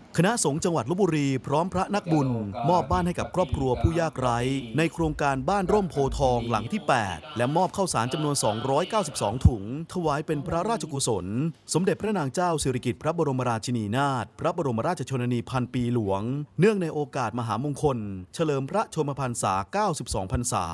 คณะสงฆ์จังหวัดลพบุรีพร้อมพระนักบุญมอบบ้านให้กับครอบครัวผู้ยากไร้ในโครงการบ้านร่มโพทองหลังที่ 8 และมอบข้าวสารจำนวน 292 ถุงถวายเป็นพระราชกุศลสมเด็จพระนางเจ้าสิริกิติ์พระบรมราชินีนาถพระบรมราชชนนีพันปีหลวงเนื่องในโอกาสมหามงคลเฉลิมพระชนมพรรษา 92 พรรษา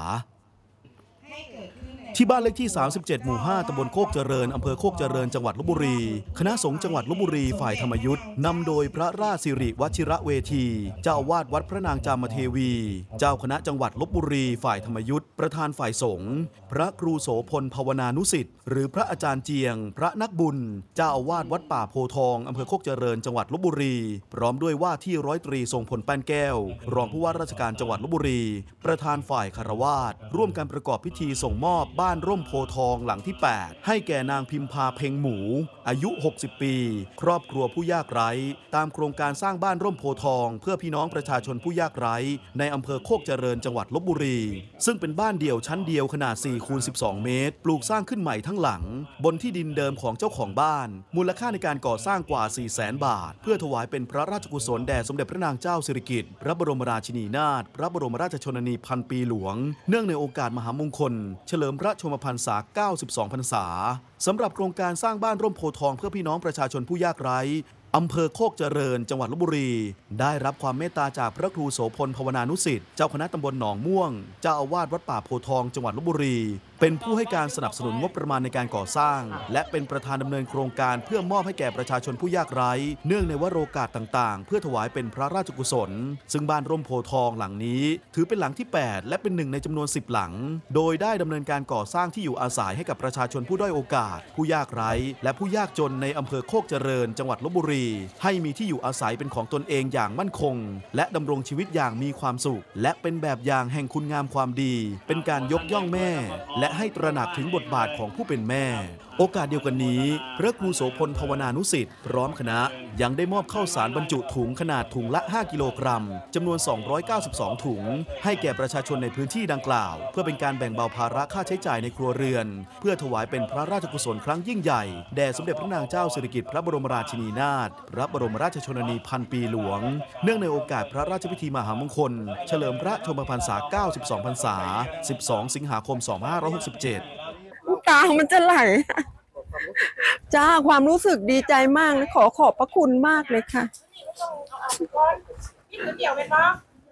ที่บ้านเลขที่ 37 หมู่ 5 ตำบลโคกเจริญ อำเภอโคกเจริญ จังหวัดลพบุรี คณะสงฆ์จังหวัดลพบุรี ฝ่ายธรรมยุทธ์นำโดยพระราชสิริวชิระเวที เจ้าอาวาสวัดพระนางจามเทวี เจ้าคณะจังหวัดลพบุรี ฝ่ายธรรมยุทธ์ประธานฝ่ายสงฆ์ พระครูโสพลภาวนานุสิทธิ์ หรือพระอาจารย์เจียง พระนักบุญ เจ้าอาวาสวัดป่าโพทอง อำเภอโคกเจริญ จังหวัดลพบุรี พร้อมด้วยว่าที่ร้อยตรีทรงพลแป้นแก้ว รองผู้ว่าราชการจังหวัดลพบุรี ประธานฝ่ายคฤหัสถ์ร่วมกันประกอบพิธีส่งมอบบ้านร่มโพทองหลังที่ 8 ให้แก่นางพิมพาเพ็งหมูอายุ 60 ปี ครอบครัวผู้ยากไร้ตามโครงการสร้างบ้านร่มโพทองเพื่อพี่น้องประชาชนผู้ยากไร้ในอำเภอโคกเจริญจังหวัดลพบุรีซึ่งเป็นบ้านเดี่ยวชั้นเดียวขนาด 4x12 เมตรปลูกสร้างขึ้นใหม่ทั้งหลังบนที่ดินเดิมของเจ้าของบ้านมูลค่าในการก่อสร้างกว่า 400,000 บาทเพื่อถวายเป็นพระราชกุศลแด่สมเด็จพระนางเจ้าสิริกิติ์พระบรมราชินีนาถพระบรมราชชนนีพันปีหลวงเนื่องในโอกาสมหามงคลเฉลิมพระชนมพรรษา 92 พรรษาสำหรับโครงการสร้างบ้านร่มโพทองเพื่อพี่น้องประชาชนผู้ยากไร้อำเภอโคกเจริญจังหวัดลพบุรีได้รับความเมตตาจากพระครูโสพลภาวนานุสิทธิ์เจ้าคณะตำบลหนองม่วงเจ้าอาวาสวัดป่าโพทองจังหวัดลพบุรีเป็นผู้ให้การสนับสนุนงบประมาณในการก่อสร้างและเป็นประธานดำเนินโครงการเพื่อมอบให้แก่ประชาชนผู้ยากไร้เนื่องในวโรกาสต่างๆเพื่อถวายเป็นพระราชกุศลซึ่งบ้านร่มโพทองหลังนี้ถือเป็นหลังที่ 8 และเป็นหนึ่งในจำนวน 10 หลังโดยได้ดำเนินการก่อสร้างที่อยู่อาศัยให้กับประชาชนผู้ด้อยโอกาสผู้ยากไร้และผู้ยากจนในอำเภอโคกเจริญจังหวัดลพบุรีให้มีที่อยู่อาศัยเป็นของตนเองอย่างมั่นคงและดำรงชีวิตอย่างมีความสุขและเป็นแบบอย่างแห่งคุณงามความดีเป็นการยกย่องแม่และให้ตระหนักถึงบทบาทของผู้เป็นแม่โอกาสเดียวกันนี้พระครูโสพลภาวนานุสิทธิ์พร้อมคณะยังได้มอบข้าวสารบรรจุถุงขนาดถุงละ 5 กิโลกรัมจำนวน 292 ถุงให้แก่ประชาชนในพื้นที่ดังกล่าวเพื่อเป็นการแบ่งเบาภาระค่าใช้จ่ายในครัวเรือนเพื่อถวายเป็นพระราชกุศลครั้งยิ่งใหญ่แด่สมเด็จพระนางเจ้าสิริกิติ์พระบรมราชินีนาถพระบรมราชชนนีพันปีหลวงเนื่องในโอกาสพระราชพิธีมหามงคลเฉลิมพระชนมพรรษา 92 พรรษา 12 สิงหาคม 2567 ตามันจะไหลจ้าความรู้สึกดีใจมากขอบพระคุณมากเลยค่ะนี่คือเดี่ยวเป็นปะ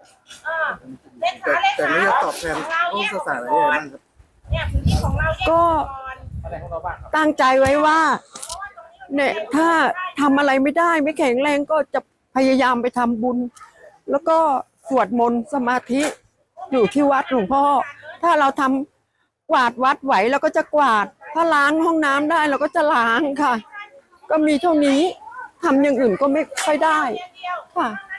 แต่ไม่จะตอบแทนผู้ศึกษาอะไรบ้างครับเนี่ยพื้นที่ของเราก็ตั้งใจไว้ว่าเนี่ยถ้าทำอะไรไม่ได้ไม่แข็งแรงก็จะพยายามไปทำบุญแล้วก็สวดมนต์สมาธิอยู่ที่วัดหลวงพ่อถ้าเราทำกวาดวัดไหวเราก็จะกวาดถ้าล้างห้องน้ำได้เราก็จะล้างค่ะก็มีเท่านี้ทำอย่างอื่นก็ไม่ค่อยได้ค่ะ